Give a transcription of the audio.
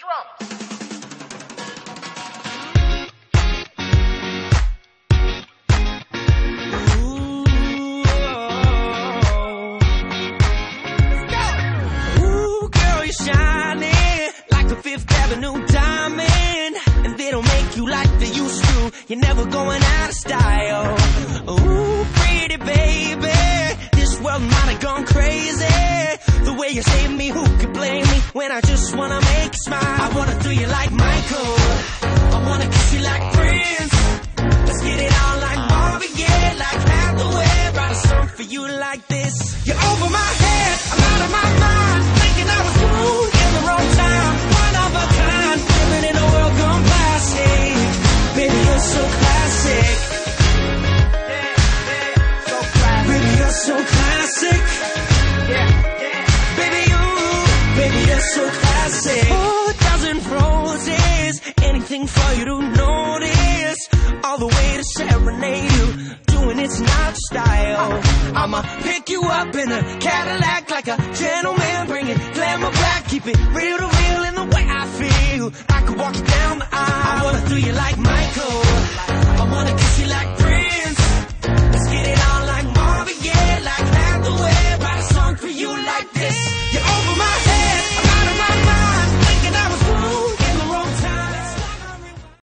drums. Shining like a Fifth Avenue diamond, and they don't make you like they used to. You're never going out of style. Ooh, pretty baby, this world might have gone crazy. The way you save me, who could blame me when I just wanna make you smile? I wanna do you like Michael, I wanna kiss you like Prince. Let's get it on like Marvin Gaye, like Hathaway. Write a song for you like this. You're over my head, I'm out of my mind, thinking I was cool in the wrong time. One of a kind, living in a world gone plastic. Baby, you're so classic. So classic. Baby, you're so classic. Baby, you're so classic. 4,000 roses, anything for you to notice. All the way to serenade you, doing it's not style. I'ma pick you up in a Cadillac like a gentleman, bring it glamour back, keep it real to real in the